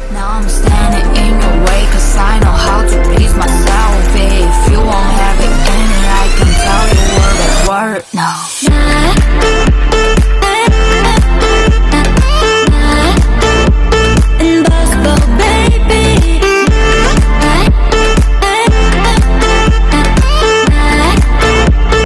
Now I'm standing in your way, cause I know how to please myself. If you won't have it in it, I can tell you word by word now.